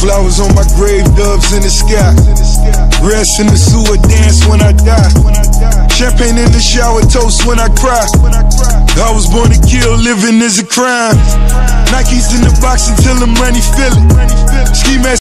Flowers on my grave, doves in the sky. Rest in the sewer, dance when I die. Champagne in the shower, toast when I cry. I was born to kill, living is a crime. Nikes in the box until the money fill it. Ski mask